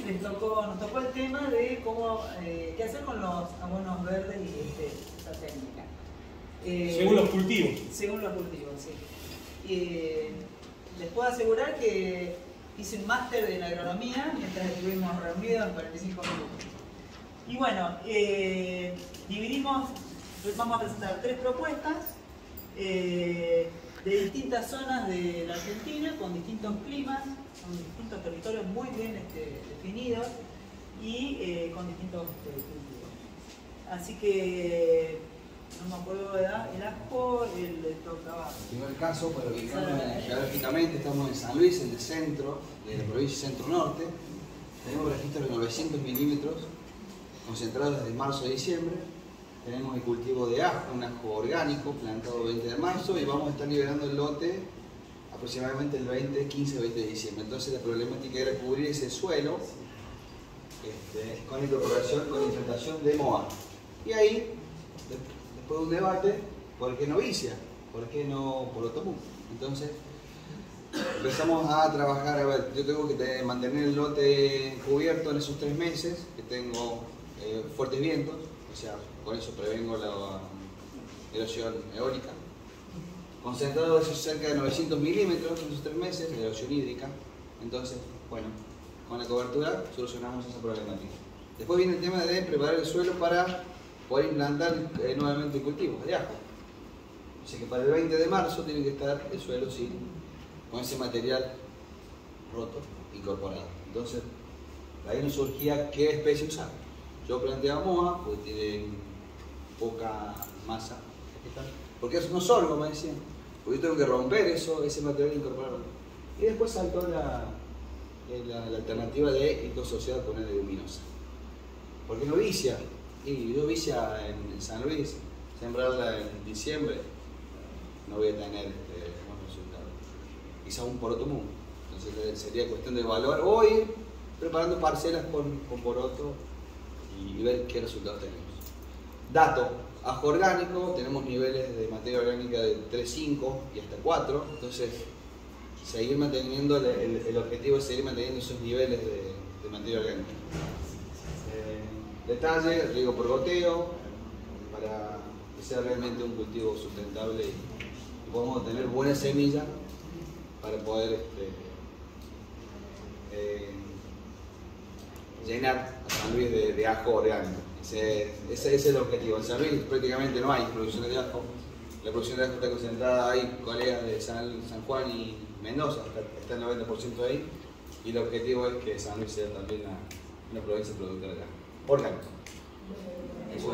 nos tocó el tema de cómo, qué hacer con los abonos verdes y esa técnica. Según los cultivos. Según los cultivos, sí. Les puedo asegurar que hice un máster en agronomía mientras estuvimos reunidos en 45 minutos. Y bueno, vamos a presentar 3 propuestas de distintas zonas de la Argentina, con distintos climas, con distintos territorios muy bien definidos y con distintos cultivos. Así que, no me acuerdo de edad, el ajo, el tocaba. En primer caso, para ubicarnos geográficamente, estamos en San Luis, en el centro de la provincia centro-norte. Tenemos registros de 900 milímetros concentrados desde marzo a diciembre. Tenemos el cultivo de ajo, un ajo orgánico plantado el 20 de marzo y vamos a estar liberando el lote aproximadamente el 15-20 de diciembre. Entonces la problemática era cubrir ese suelo con incorporación, con infiltración de MOA. Y ahí, después de un debate, ¿por qué no vicia? ¿Por qué no porotomú? Entonces empezamos a trabajar, a ver, yo tengo que mantener el lote cubierto en esos 3 meses, que tengo fuertes vientos, o sea, con eso prevengo la erosión eólica. Concentrado esos cerca de 900 milímetros en esos 3 meses de erosión hídrica. Entonces, bueno, con la cobertura solucionamos esa problemática. Después viene el tema de preparar el suelo para poder implantar nuevamente cultivos de ajo. O sea que para el 20 de marzo tiene que estar el suelo con ese material roto, incorporado. Entonces, ahí nos surgía qué especie usar. Yo planteaba MOA, porque tiene poca masa vegetal. Porque eso no es sorgo, me decían. Porque yo tengo que romper ese material e incorporarlo. Y después saltó la alternativa de ecosocial con una leguminosa. ¿Por qué no vicia? Y yo vicia en San Luis, sembrarla en diciembre, no voy a tener buenos resultados. Quizá un poroto. Entonces sería cuestión de evaluar o ir preparando parcelas con poroto y ver qué resultados tenemos. Dato, ajo orgánico, tenemos niveles de materia orgánica de 3,5 y hasta 4, entonces seguir manteniendo, el objetivo es seguir manteniendo esos niveles de materia orgánica. Detalle, riego por goteo, para que sea realmente un cultivo sustentable y podamos tener buena semilla para poder llenar a San Luis de ajo orgánico. Ese es el objetivo. En San Luis prácticamente no hay producción de ajo. La producción de ajo está concentrada, hay colegas de San Juan y Mendoza, está el 90% ahí. Y el objetivo es que San Luis sea también una provincia productora de ajo orgánico. Eso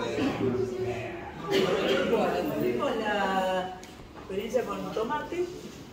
es. Bueno, tuvimos la experiencia con tomate.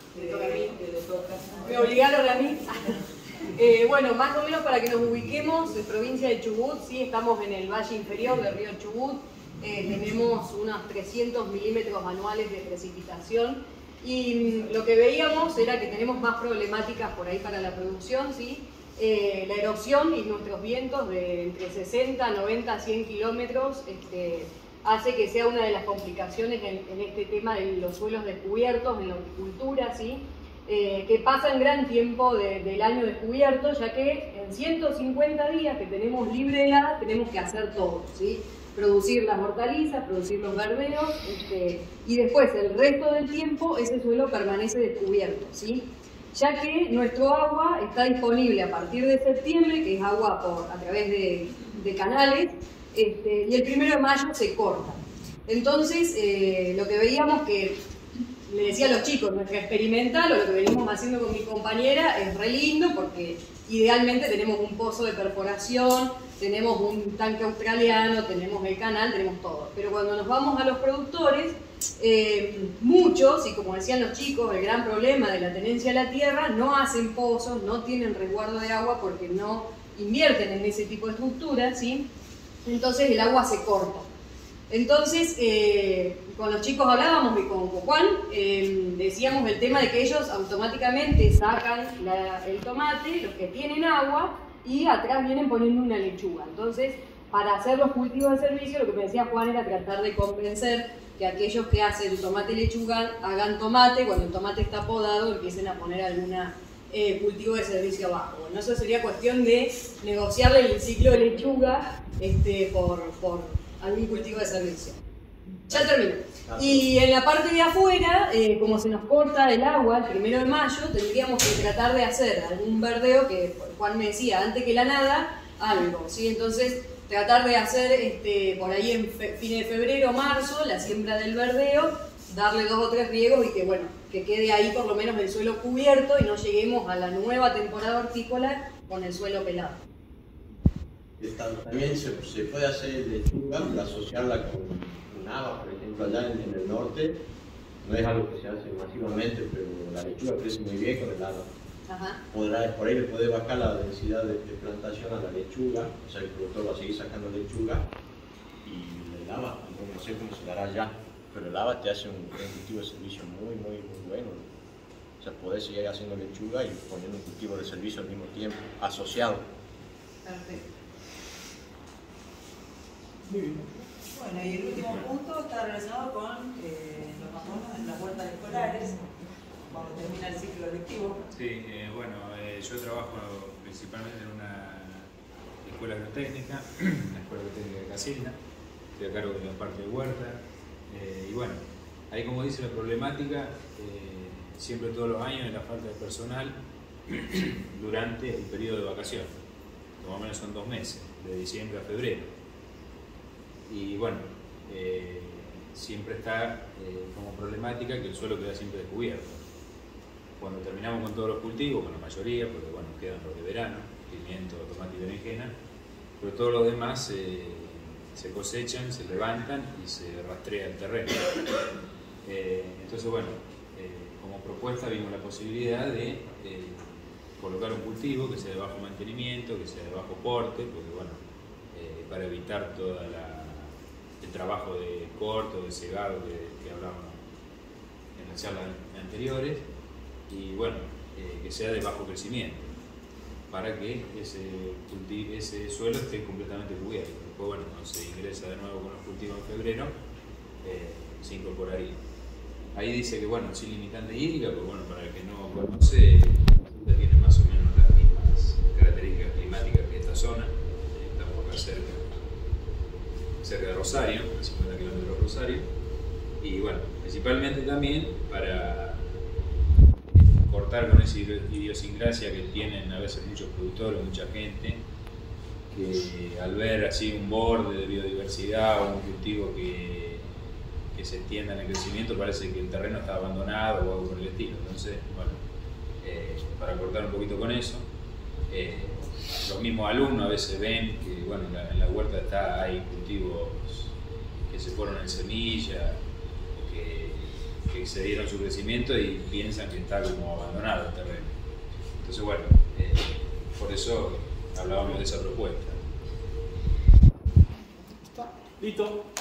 Me obligaron a mí. Bueno, más o menos para que nos ubiquemos, en provincia de Chubut, sí, estamos en el valle inferior del río Chubut, tenemos unos 300 milímetros anuales de precipitación y lo que veíamos era que tenemos más problemáticas por ahí para la producción, ¿sí? La erosión y nuestros vientos de entre 60, 90, 100 kilómetros hace que sea una de las complicaciones en este tema de los suelos descubiertos, en la horticultura, ¿sí? Que pasan gran tiempo del año descubierto, ya que en 150 días que tenemos libre helada tenemos que hacer todo, ¿sí? Producir las hortalizas, producir los garberos, y después el resto del tiempo ese suelo permanece descubierto, ¿sí? Ya que nuestro agua está disponible a partir de septiembre, que es agua a través de canales, y el 1 de mayo se corta. Entonces, lo que veíamos que le decía a los chicos, nuestra experimental o lo que venimos haciendo con mi compañera es re lindo porque idealmente tenemos un pozo de perforación, tenemos un tanque australiano, tenemos el canal, tenemos todo. Pero cuando nos vamos a los productores, muchos, y como decían los chicos, el gran problema de la tenencia de la tierra, no hacen pozos, no tienen resguardo de agua porque no invierten en ese tipo de estructuras, ¿sí? Entonces el agua se corta. Entonces, con los chicos hablábamos y con Juan, decíamos el tema de que ellos automáticamente sacan el tomate, los que tienen agua, y atrás vienen poniendo una lechuga. Entonces, para hacer los cultivos de servicio, lo que me decía Juan era tratar de convencer que aquellos que hacen tomate y lechuga hagan tomate, cuando el tomate está podado empiecen a poner alguna cultivo de servicio abajo. Bueno, eso sería cuestión de negociarle el ciclo de lechuga por algún cultivo de servicio. Ya termino. Y en la parte de afuera, como se nos corta el agua el 1 de mayo, tendríamos que tratar de hacer algún verdeo, que Juan me decía, antes que la nada, algo, ¿sí? Entonces, tratar de hacer por ahí en fines de febrero o marzo la siembra del verdeo, darle 2 o 3 riegos y que, bueno, que quede ahí por lo menos el suelo cubierto y no lleguemos a la nueva temporada hortícola con el suelo pelado. También se puede hacer lechuga, asociarla con habas, por ejemplo, allá en el norte. No es algo que se hace masivamente, pero la lechuga crece muy bien con el haba. Por ahí le puede bajar la densidad de plantación a la lechuga, o sea, el productor va a seguir sacando lechuga, y el haba, no sé cómo se dará allá, pero el haba te hace un cultivo de servicio muy bueno. O sea, podés seguir haciendo lechuga y poniendo un cultivo de servicio al mismo tiempo, asociado. Perfecto. Muy bien. Bueno, y el último punto está relacionado con los matronos en las huertas escolares, cuando termina el ciclo lectivo. Sí, bueno, yo trabajo principalmente en una escuela agrotécnica, la Escuela Agrotécnica de Casilda, estoy a cargo de la parte de huerta, y bueno, ahí como dice la problemática, siempre todos los años es la falta de personal durante el periodo de vacaciones, más o menos son 2 meses, de diciembre a febrero. Y bueno, siempre está como problemática que el suelo queda siempre descubierto. Cuando terminamos con todos los cultivos, con la mayoría, porque bueno, quedan los de verano, pimiento, tomate y berenjena, pero todos los demás se cosechan, se levantan y se rastrea el terreno. Entonces bueno, como propuesta vimos la posibilidad de colocar un cultivo que sea de bajo mantenimiento, que sea de bajo porte, porque bueno, para evitar todo el trabajo de corto, de cegado que hablábamos en las charlas anteriores, y bueno, que sea de bajo crecimiento, para que ese suelo esté completamente cubierto. Después, bueno, cuando se ingresa de nuevo con los cultivos en febrero, se incorporaría. Ahí dice que, bueno, sin limitante hídrica, pues bueno, para el que no conoce, tiene más o menos las mismas características climáticas que esta zona. Estamos acá cerca de Rosario, a 50 kilómetros de Rosario, y bueno, principalmente también para cortar con esa idiosincrasia que tienen a veces muchos productores, mucha gente, que al ver así un borde de biodiversidad o un cultivo que se extienda en el crecimiento, parece que el terreno está abandonado o algo por el estilo. Entonces, bueno, para cortar un poquito con eso, los mismos alumnos a veces ven que bueno, en la huerta hay cultivos que se fueron en semilla o que se dieron su crecimiento y piensan que está como abandonado el terreno. Entonces bueno, por eso hablábamos de esa propuesta. Listo.